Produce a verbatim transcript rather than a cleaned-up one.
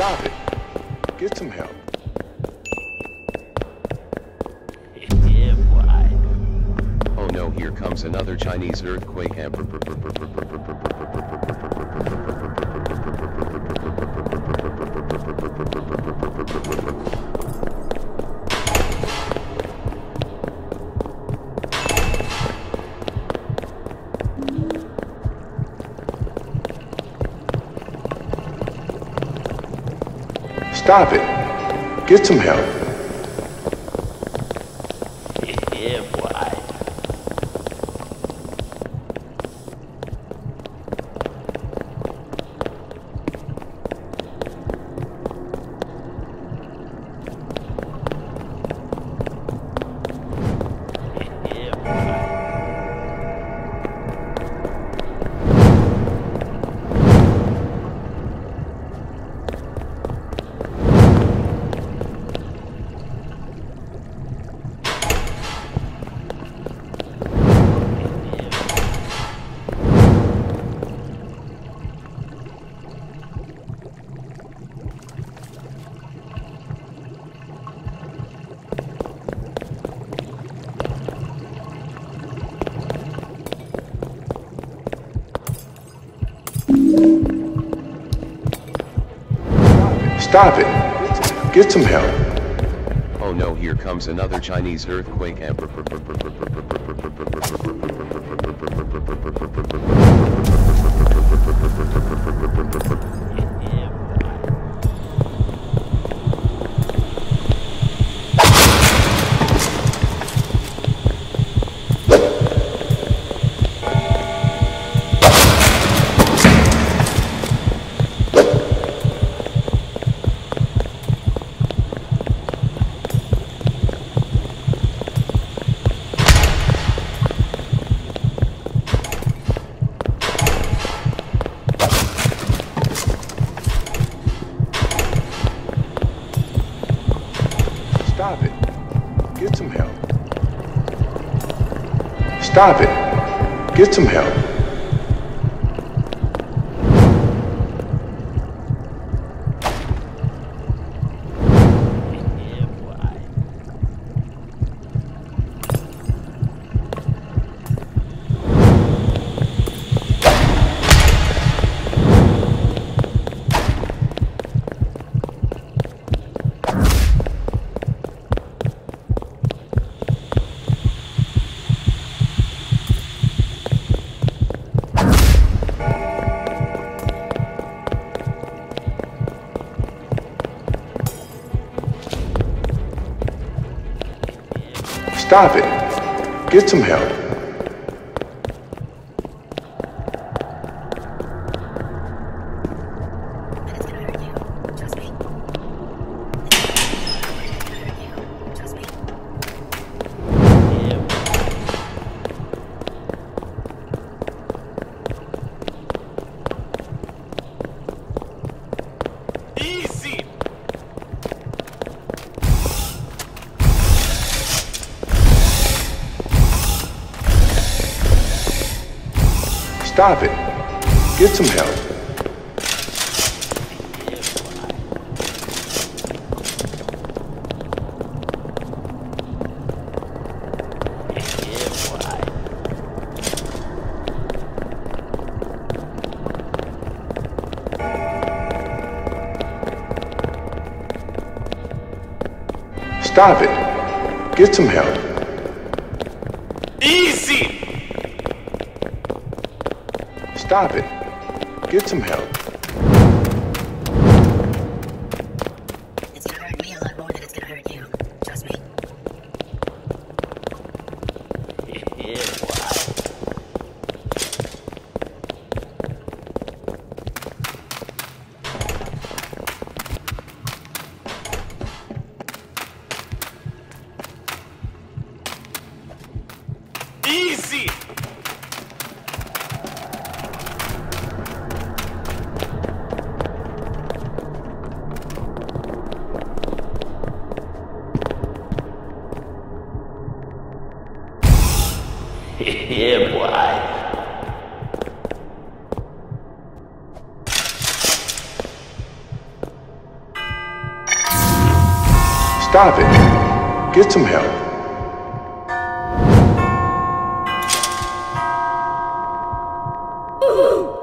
Stop it. Get some help. Yeah, boy. Oh no, here comes another Chinese earthquake. Stop it. Get some help. Yeah, boy. Stop it. Get some help. Oh no, here comes another Chinese earthquake. Stop it. Get some help. Stop it. Get some help. Stop it. Get some help. Stop it. Get some help. Stop it. Get some help. Easy! Stop it. Get some help. It's gonna hurt me a lot more than it's gonna hurt you. Trust me. Yeah, boy. Easy! Yeah, boy. Stop it. Get some help. Woohoo!